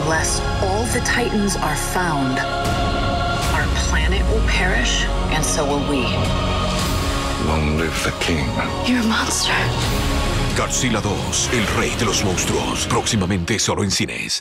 Unless all the Titans are found, our planet will perish, and so will we. Long live the king. You're a monster. Godzilla 2, el rey de los monstruos, próximamente solo en cines.